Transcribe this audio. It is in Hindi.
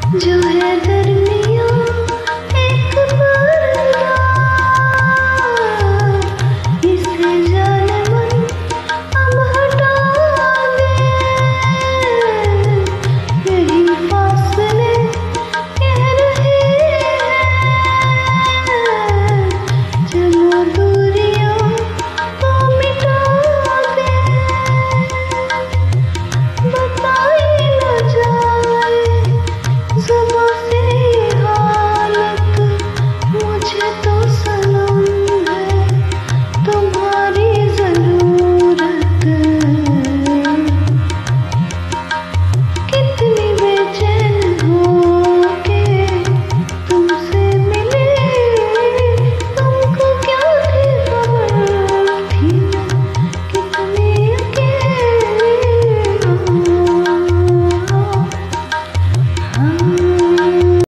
जो है दरमिया एक पर्दा, इसे जाने मन अब हटा दे। यही फासले कह रहे हैं, चलो दूरियां तो मिटा दे। बताई न जाए ज़ुबां से ये हालत, मुझे तो सनम है तुम्हारी ज़रूरत। कितनी बेचैन होके तुमसे मिले, तुमको क्या थी खबर थी कितनी अकेली। हाँ